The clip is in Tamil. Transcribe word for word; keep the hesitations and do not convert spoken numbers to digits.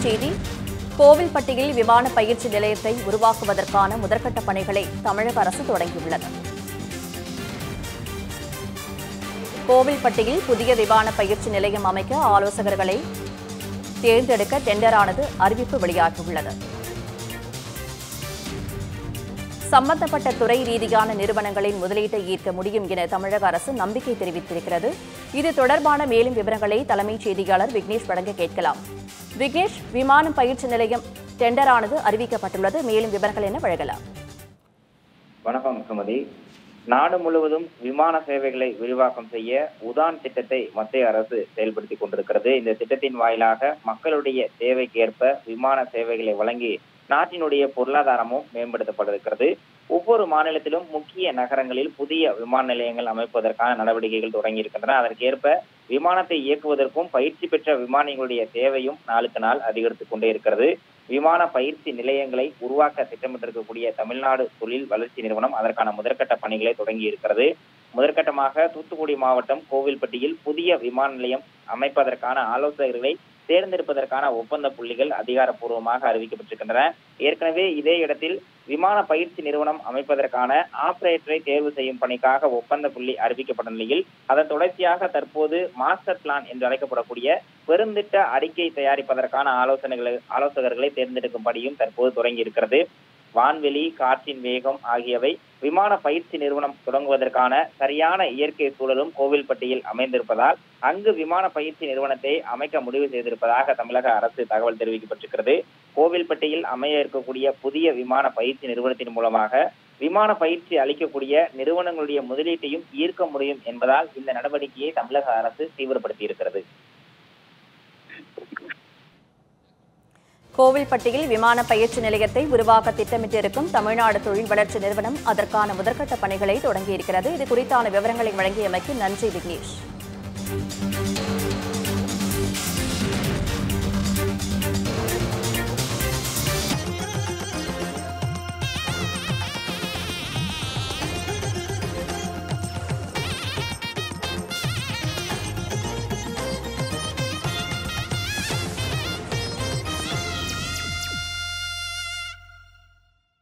செய்தி. கோவில்பட்டியில் விமான பயிற்சி நிலையத்தை உருவாக்குவதற்கான முதற்கட்ட பணிகளை தமிழக அரசு தொடங்கியுள்ளது. கோவில்பட்டியில் புதிய விமான பயிற்சி நிலையம் அமைக்க ஆலோசகர்களை தேர்ந்தெடுக்க டெண்டரானது அறிவிப்பு வெளியாகியுள்ளது. சம்பந்தப்பட்ட துறை ரீதியான நிறுவனங்களின் முதலீட்டை ஈர்க்க முடியும் என தமிழக அரசு நம்பிக்கை தெரிவித்திருக்கிறது. இது தொடர்பான மேலும் விவரங்களை தலைமைச் செய்தியாளர் விக்னேஷ் வழங்க கேட்கலாம். விக்னேஷ், விமானம் பயிற்சி நிலையம் டெண்டரானது அறிவிக்கப்பட்டுள்ளது. மேலும் விவரங்கள் என்ன வழங்கலாம்? வணக்கம் சுமதி. நாடு முழுவதும் விமான சேவைகளை விரிவாக்கம் செய்ய உதான் திட்டத்தை மத்திய அரசு செயல்படுத்திக் கொண்டிருக்கிறது. இந்த திட்டத்தின் வாயிலாக மக்களுடைய தேவைக்கேற்ப விமான சேவைகளை வழங்கி நாட்டினுடைய பொருளாதாரமும் மேம்படுத்தப்பட்டிருக்கிறது. ஒவ்வொரு மாநிலத்திலும் முக்கிய நகரங்களில் புதிய விமான நிலையங்கள் அமைப்பதற்கான நடவடிக்கைகள் தொடங்கி இருக்கின்றன. அதற்கேற்ப விமானத்தை இயக்குவதற்கும் பயிற்சி பெற்ற விமானிகளுடைய தேவையும் நாளுக்கு நாள் அதிகரித்துக் கொண்டே இருக்கிறது. விமான பயிற்சி நிலையங்களை உருவாக்க திட்டமிட்டிருக்கக்கூடிய தமிழ்நாடு தொழில் வளர்ச்சி நிறுவனம் அதற்கான முதற்கட்ட பணிகளை தொடங்கி இருக்கிறது. முதற்கட்டமாக தூத்துக்குடி மாவட்டம் கோவில்பட்டியில் புதிய விமான நிலையம் அமைப்பதற்கான ஆலோசகர்களை தேர்ந்தெடுப்பதற்கான ஒப்பந்த புள்ளிகள் அதிகாரப்பூர்வமாக அறிவிக்கப்பட்டிருக்கின்றன. ஏற்கனவே இதே இடத்தில் விமான பயிற்சி நிறுவனம் அமைப்பதற்கான ஆபரேட்டரை தேர்வு செய்யும் பணிக்காக ஒப்பந்த புள்ளி அறிவிக்கப்பட்ட நிலையில் அதன் தொடர்ச்சியாக தற்போது மாஸ்டர் பிளான் என்று அழைக்கப்படக்கூடிய பெருந்திட்ட அறிக்கை தயாரிப்பதற்கான ஆலோசனைகளை ஆலோசகர்களை தேர்ந்தெடுக்கும் பணியும் தற்போது தொடங்கி இருக்கிறது. வான்வெளி, காற்றின் வேகம் ஆகியவை விமான பயிற்சி நிறுவனம் தொடங்குவதற்கான சரியான இயற்கை சூழலும் கோவில்பட்டியில் அமைந்திருப்பதால் அங்கு விமான பயிற்சி நிறுவனத்தை அமைக்க முடிவு செய்திருப்பதாக தமிழக அரசு தகவல் தெரிவிக்கப்பட்டிருக்கிறது. கோவில்பட்டியில் அமைய இருக்கக்கூடிய புதிய விமான பயிற்சி நிறுவனத்தின் மூலமாக விமான பயிற்சி அளிக்கக்கூடிய நிறுவனங்களுடைய முதலீட்டையும் ஈர்க்க முடியும் என்பதால் இந்த நடவடிக்கையை தமிழக அரசு தீவிரப்படுத்தி இருக்கிறது. கோவில்பட்டியில் விமான பயிற்சி நிலையத்தை உருவாக்க திட்டமிட்டிருக்கும் தமிழ்நாடு தொழில் வளர்ச்சி நிறுவனம் அதற்கான முதற்கட்ட பணிகளை தொடங்கியிருக்கிறது. இது குறித்தான விவரங்களை வழங்கியமைக்கு நன்றி விக்னேஷ்.